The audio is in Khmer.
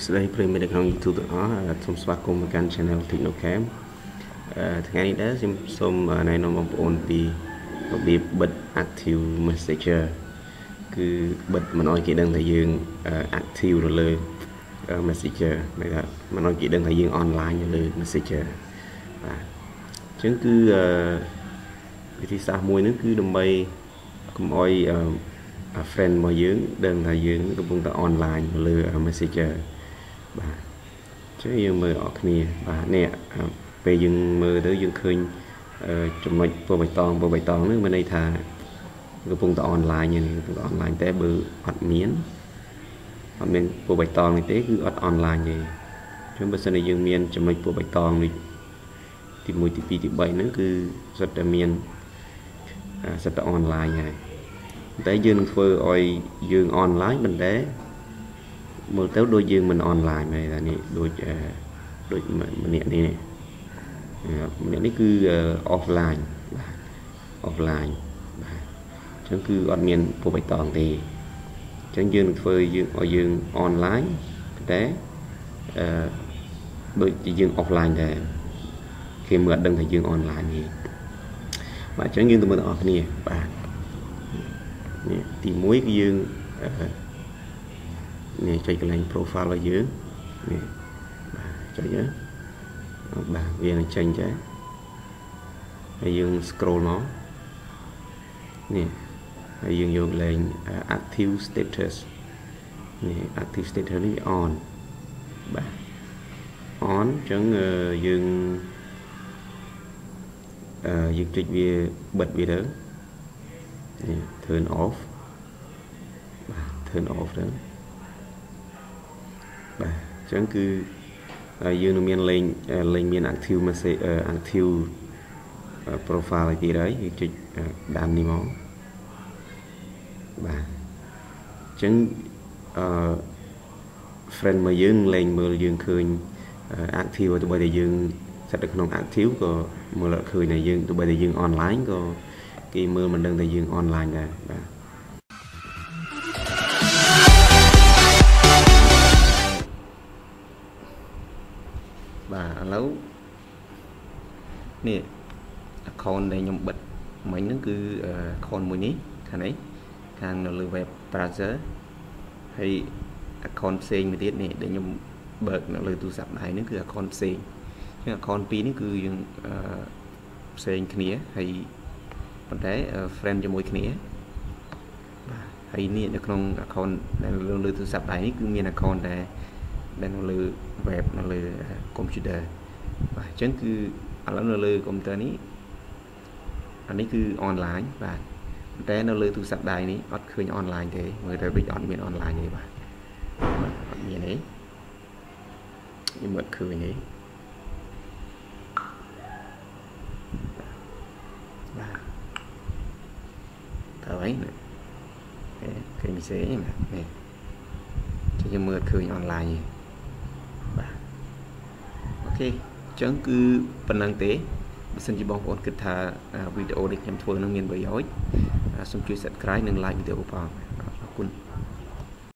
ស្ដីប្រិយមិត្តក្នុង YouTube ទាំងអស់សូមស្វាគមន៍មកកាន់ Channel Technocam ថ្ងៃនេះដែរខ្ញុំសូមណែនាំបងប្អូនពីរបៀបបិទ Active Messenger គឺបិទមិនអោយគេដឹងថាយើង active នៅលើ Messenger មិនថាមិនអោយគេដឹងថាយើង online នៅលើ Messenger បាទអញ្ចឹងគឺវិធីសាស្ត្រមួយហ្នឹងគឺដើម្បីកុំអោយfriend របស់យើងដឹងថាយើងកំពុងតែ online លើ Messenger បាទអញ្ចឹងយើងមើលអរគ្នាបាទនេះពេលយើងមើលទៅយើងឃើញចំណុចពណ៌បៃតងហ្នឹងមានន័យថាកំពុងតែ online នេះកំពុងតែ online តែបើអត់មានពណ៌បៃតងនេះទេគឺអត់ online ទេអញ្ចឹងបើសិនជាយើងមានចំណុចពណ៌បៃតងនេះទី1ទី2ទី3ហ្នឹងគឺសិតតែមានសិតតែ online ហើយតែយើងនឹងធ្វើឲ្យយើង online មិនដែរមើលទៅដូចយើងមិន online ទេតែនេះដូចម្នាក់នេះម្នាក់នេះគឺ offline បាទ offline បាទអញ្ចឹងគឺអត់មានពណ៌បៃតងទេអញ្ចឹងយើងនឹងធ្វើយើងឲ្យយើង online តែដូចជាយើង offline ដែរគេមើលអត់ដឹងថាយើង online ទេបាទអញ្ចឹងយើងទៅមើលទាំងអស់គ្នាបាទនេះទី1គឺយើងនេះចុចកន្លែង profile របស់យើងនេះបាទចុចណាបាទវានឹងចេញចាហើយយើង scroll មកនេះហើយយើងយកលេខ active status នេះ active status នេះ on បាទ on អញ្ចឹងយើងចុចវាបិទវាទៅនេះ turn off បាទ turn off ទៅបាទអញ្ចឹងគឺយើងនឹងមានលេងមាន active message active profile ឲ្យទៀតហើយយើងចុចដាននេះមកបាទអញ្ចឹងfriend មកយើងលេងមើលយើងឃើញ active ទៅបើតែយើងស្ថិតនៅក្នុង active ក៏មើលអត់ឃើញតែយើងទៅបើតែយើង online ក៏គេមើលមិនដឹងថាយើង online ដែរបាទឥឡូវនេះ account ដែលខ្ញុំបិទមិញហ្នឹងគឺ account មួយនេះខាងនេះខាងនៅលើ web browser ហើយ account ផ្សេងមួយទៀតនេះដែលខ្ញុំបើកនៅលើទូរស័ព្ទដៃហ្នឹងគឺ account ផ្សេងអញ្ចឹង account ពីរនេះគឺយើងផ្សេងគ្នាហើយប៉ុន្តែ friend ជាមួយគ្នាបាទហើយនេះនៅក្នុង account ដែលលើទូរស័ព្ទដៃនេះគឺមាន account ដែលនៅលើ web នៅលើ computer បាទអញ្ចឹងគឺឥឡូវនៅលើ computer នេះអានេះគឺ online បាទប៉ុន្តែនៅលើទូរស័ព្ទដៃនេះអត់ឃើញ online ទេមើលទៅដូចអត់មាន online ទេបាទអត់មានទេខ្ញុំអត់ឃើញទេបាទតើអីណាឃើញ message នេះនេះខ្ញុំមើលឃើញ online ទេបាទអូខេអញ្ចឹងគឺប៉ុណ្្នឹងទេបើសិនជាបងប្អូនគិតថាវីដេអូនេះខ្ញុំធ្វើនឹងមានប្រយោជន៍សូមជួយ subscribe និង like វីដេអូផង